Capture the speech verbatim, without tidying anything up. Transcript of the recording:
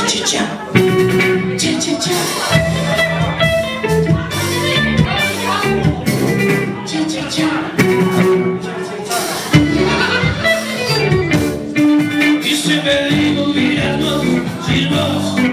cha, cha cha cha, cha cha cha. Y se me digo mirando, silbo.